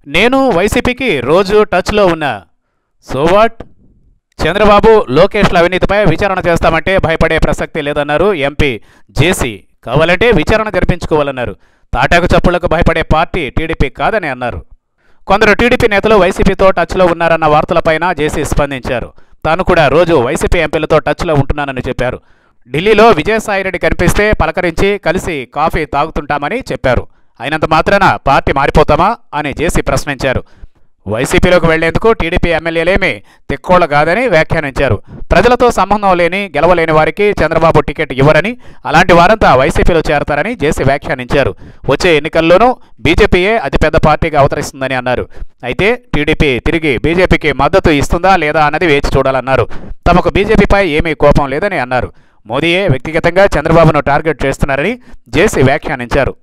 నేను వైసీపీకి రోజు టచ్లో ఉన్నా. So what? చంద్రబాబు లోకేష్ల అవినీతిపై విచారణ చేస్తామంటే భయపడే ప్రసక్తి లేదన్నారు ఎంపీ జేసీ. కావాలంటే విచారణ జరిపించుకోవాలన్నారు. తాటాకు చప్పుళ్లకు భయపడే పార్టీ టీడీపీ కాదని అన్నారు. కొందరు టీడీపీ నేతలు వైసీపీతో టచ్లో ఉన్నారన్న వార్తలపైన జేసీ స్పందించారు. తాను కూడా రోజు వైసీపీ ఎంపీలతో టచ్లో ఉంటున్నానని చెప్పారు. ఢిల్లీలో విజయసాయిరెడ్డి కనిపిస్తే పలకరించి కలిసి కాఫీ తాగుతుంటామని చెప్పారు. అయినంత మాత్రాన పార్టీ మారిపోతామా అని జేసీ ప్రశ్నించారు. వైసీపీలోకి వెళ్లేందుకు టీడీపీ ఎమ్మెల్యేలేమీ తిక్కోళ్ల కాదని వ్యాఖ్యానించారు. ప్రజలతో సంబంధం లేని గెలవలేని వారికి చంద్రబాబు టికెట్ ఇవ్వరని, అలాంటి వారంతా వైసీపీలో చేరతారని జేసీ వ్యాఖ్యానించారు. వచ్చే ఎన్నికల్లోనూ బీజేపీయే అతిపెద్ద పార్టీగా అవతరిస్తుందని అన్నారు. అయితే టీడీపీ తిరిగి బీజేపీకి మద్దతు ఇస్తుందా లేదా అన్నది వేచి చూడాలన్నారు. తమకు బీజేపీపై ఏమీ కోపం లేదని అన్నారు. మోదీయే వ్యక్తిగతంగా చంద్రబాబును టార్గెట్ చేస్తున్నారని జేసీ వ్యాఖ్యానించారు.